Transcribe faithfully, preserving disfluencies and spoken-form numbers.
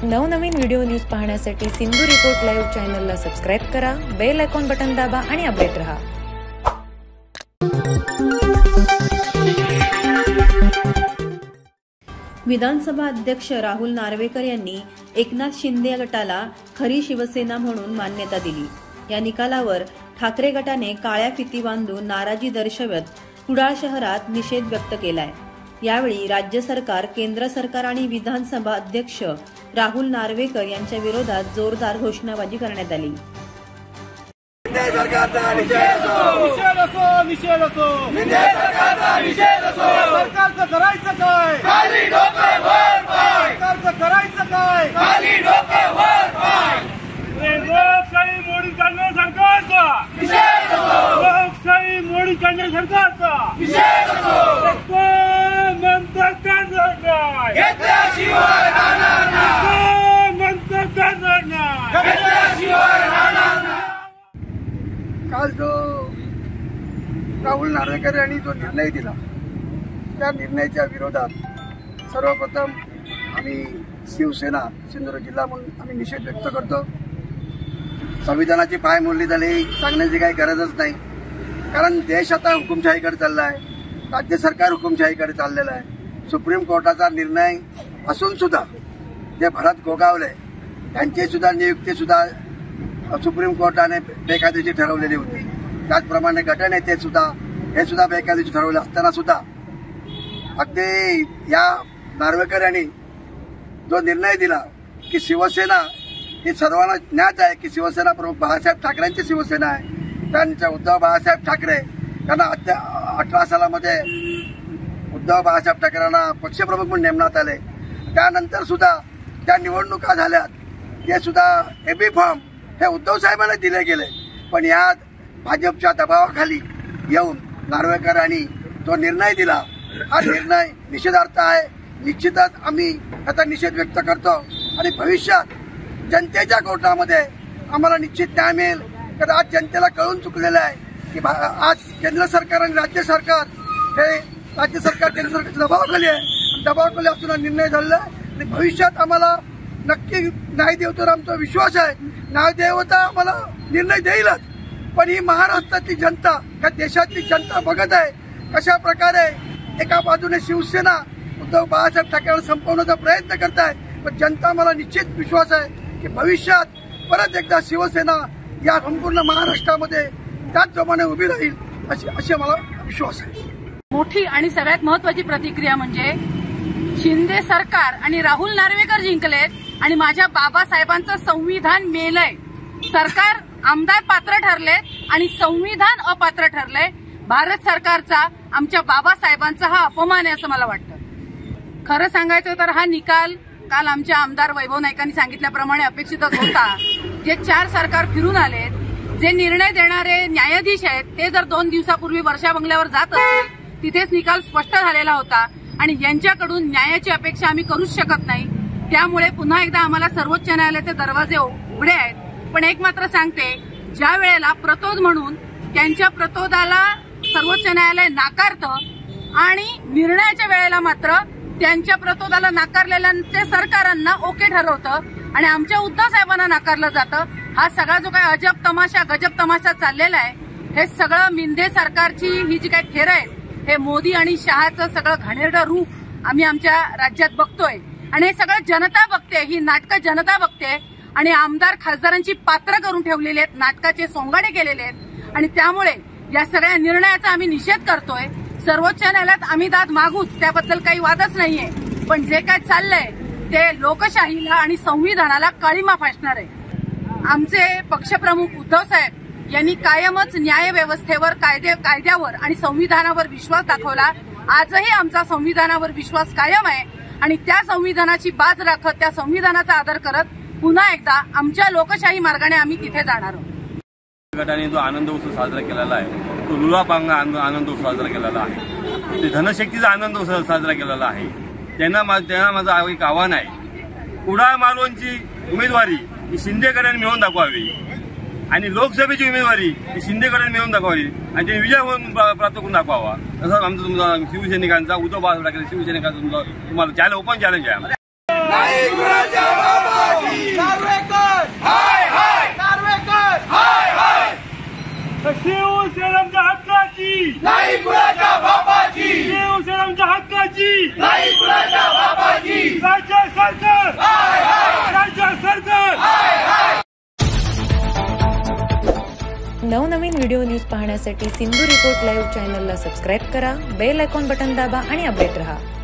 नवनवीन video news पाहण्यासाठी Sindhu report live चॅनलला सबस्क्राइब करा, बेल आयकॉन बटन दाबा आणि अपडेट रहा। विधानसभा अध्यक्ष राहुल नार्वेकर यांनी एकनाथ शिंदे गटाला खरी शिवसेना म्हणून मान्यता दिली। या निकालावर ठाकरे गटाने काळ्या फिती बांधून नाराजी दर्शवत कुडाळ शहरात निषेध व्यक्त केलाय। यावेळी राज्य सरकार, केंद्र सरकार आणि विधानसभा अध्यक्ष राहुल नार्वेकर यांच्या विरोधात जोरदार घोषणाबाजी करण्यात आली। सरकारचा निषेध असो, निषेध असो, सरकारचं करायचं काय, खाली डोके वर पाय, सरकारचं करायचं काय, खाली डोके वर पाय। लोकशाही मोडी काढणे सरकारचा निषेध असो, लोकशाही मोडी काढणे सरकारचा निषेध असो। म्हणतं करणार नाही, घेतल्याशिवाय राहणार नाही, म्हणतं करणार नाही, घेतल्याशिवाय राहणार नाही। काल जो राहुल नार्वेकर यांनी जो निर्णय दिला त्या निर्णयाच्या विरोधात सर्वप्रथम आम्ही शिवसेना सिंधुदुर्ग जिल्हा म्हणून आम्ही निषेध व्यक्त करतो। संविधानाची पायमोडणी झाली सांगण्याची काही गरजच नाही, कारण देश आता हुकुमशाहीकडे चालला आहे, राज्य सरकार हुकुमशाहीकडे चाललेलं आहे। सुप्रीम कोर्टाचा निर्णय असून सुद्धा जे भरत गोगावले त्यांची सुद्धा नियुक्ती सुद्धा सुप्रीम कोर्टाने बेकायदेशीर ठरवलेली होती। त्याचप्रमाणे गटनेते सुद्धा हे सुद्धा बेकायदेशीर ठरवले असताना सुद्धा अगदी या नार्वेकर यांनी जो निर्णय दिला की शिवसेना ही सर्वांना ज्ञात आहे की शिवसेना प्रमुख बाळासाहेब ठाकरेंची शिवसेना आहे। त्यांच्या उद्धव बाळासाहेब ठाकरे त्यांना अठरा सालामध्ये उद्धव बाळासाहेब ठाकरेंना पक्षप्रमुख म्हणून नेमण्यात आले। त्यानंतर सुद्धा त्या निवडणुका झाल्यात, ते सुद्धा एबी फॉर्म हे उद्धव साहेबांना दिले गेले, पण यात भाजपच्या दबावाखाली येऊन नार्वेकरांनी जो निर्णय दिला हा निर्णय निषेधार्थ आहे। निश्चितच आम्ही त्याचा निषेध व्यक्त करतो आणि भविष्यात जनतेच्या कोर्टामध्ये आम्हाला निश्चित न्याय मिळेल, कारण आज जनतेला कळून चुकलेलं आहे की आज केंद्र सरकार आणि राज्य सरकार हे राज्य सरकार केंद्र सरकारच्या दबावाखाली आहे, दबावाखाली असून हा निर्णय झालेला आहे आणि भविष्यात आम्हाला नक्की न्याय देवतावर आमचा विश्वास आहे। न्याय देवता आम्हाला निर्णय देईलच, पण ही महाराष्ट्रातली जनता, या देशातली जनता बघत आहे कशा प्रकारे एका बाजूने शिवसेना उद्धव बाळासाहेब ठाकरेंना संपवण्याचा प्रयत्न करत आहे, पण जनता मला निश्चित विश्वास आहे की भविष्यात परत एकदा शिवसेना या संपूर्ण महाराष्ट्रामध्ये त्याचप्रमाणे उभी राहील अशी अशी मला विश्वास आहे। मोठी आणि सगळ्यात महत्वाची प्रतिक्रिया म्हणजे शिंदे सरकार आणि राहुल नार्वेकर जिंकलेत आणि माझ्या बाबासाहेबांचं संविधान मेलय। सरकार आमदार पात्र ठरले आणि संविधान अपात्र ठरले। भारत सरकारचा आमच्या बाबासाहेबांचा हा अपमान आहे असं मला वाटतं। खरं सांगायचं तर हा निकाल काल आमच्या आमदार वैभव नाईकांनी सांगितल्याप्रमाणे अपेक्षितच होता। जे चार सरकार फिरून आलेत, जे निर्णय देणारे न्यायाधीश आहेत, ते जर दोन दिवसापूर्वी वर्षा बंगल्यावर जात असतील तिथेच निकाल स्पष्ट झालेला होता आणि यांच्याकडून न्यायाची अपेक्षा आम्ही करूच शकत नाही। त्यामुळे पुन्हा एकदा आम्हाला सर्वोच्च न्यायालयाचे दरवाजे उघडे आहेत। पण एक मात्र सांगते, ज्या वेळेला प्रतोद म्हणून त्यांच्या प्रतोदाला सर्वोच्च न्यायालय नाकारतं आणि निर्णयाच्या वेळेला मात्र त्यांच्या प्रतोदाला नाकारलेल्यांचे सरकारांना ओके ठरवतं आणि आमच्या उद्धव साहेबांना नाकारलं जातं, हा सगळा जो काही अजब तमाशा गजब तमाशा चाललेला आहे, हे सगळं मिंदे सरकारची ही जी काही थेर आहे, हे मोदी आणि शहाचं सगळं घाणेरडं रूप आम्ही आमच्या राज्यात बघतोय आणि हे सगळं जनता बघते, ही नाटकं जनता बघते आणि आमदार खासदारांची पात्र करून ठेवलेले आहेत, नाटकाचे सोंगाडे केलेले आहेत आणि त्यामुळे या सगळ्या निर्णयाचा आम्ही निषेध करतोय। सर्वोच्च न्यायालयात आम्ही दाद मागूच, त्याबद्दल काही वादच नाहीये, पण जे काय चाललंय ते लोकशाहीला आणि संविधानाला काळीमा फासणार आहे। आमचे पक्षप्रमुख उद्धव साहेब यांनी कायमच न्याय व्यवस्थेवर, कायदे कायद्यावर आणि संविधानावर विश्वास दाखवला। आजही आमचा संविधानावर विश्वास कायम आहे आणि त्या संविधानाची बाज राखत, त्या संविधानाचा आदर करत पुन्हा एकदा आमच्या लोकशाही मार्गाने आम्ही तिथे जाणार आहोत। गटाने जो आनंद उत्सव साजरा केलेला आहे तो लुलापांगा आनंद उत्सव साजरा केलेला आहे, ते धनशक्तीचा आनंद उत्सव साजरा केलेला आहे। त्यांना त्यांना माझं एक आव्हान आहे, कुडाळ मालवणची उमेदवारी ही शिंदे गटाने मिळवून दाखवावी आणि लोकसभेची उमेदवारी ही शिंदे गटाने मिळवून दाखवावी आणि ते विजय होऊन प्राप्त करून दाखवावा। असं आमचं तुमचा शिवसैनिकांचा, उद्धव बाळासाहेब ठाकरे शिवसैनिकांचा तुम्हाला चॅलेंज, ओपन चॅलेंज आहे। नार्वेकर हाय हाय नार्वेकर हाय हाय शिवसेनेच्या हक्काची नाही कुणाच्या बापाची शिवसेनेच्या हक्काची नाही कुणाच्या बापाची राज्य सरकार हाय हाय राज्य सरकार हाय हाय नवनवीन व्हिडिओ न्यूज पाहण्यासाठी सिंधू रिपोर्ट लाईव्ह चॅनलला सबस्क्राईब करा, बेल आयकॉन बटन दाबा आणि अपडेट रहा.